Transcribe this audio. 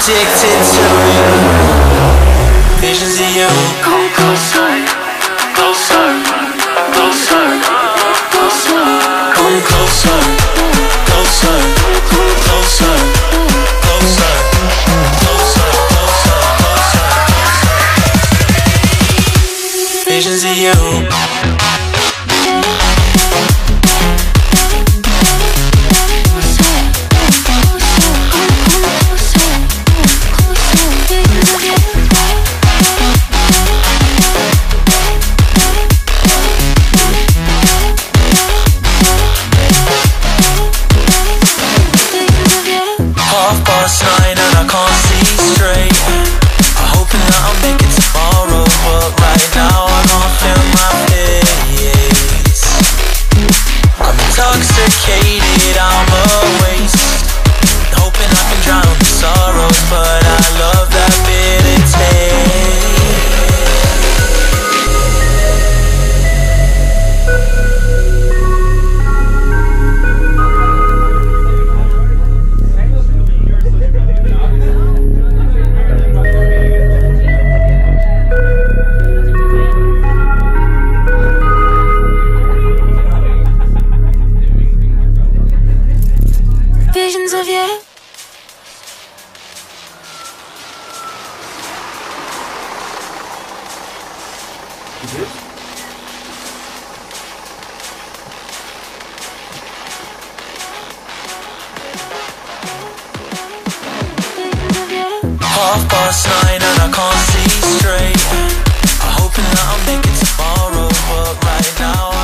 addicted to you. Visions of you. Come closer, closer, closer, closer. Come closer, closer, closer, closer, closer, closer, closer. Visions of you. Intoxicated, I'm a waste, hoping I can drown the sorrows, but I love that bitter visions of you. Half past 9 and I can't see straight. I'm hoping that I'll make it tomorrow, but right now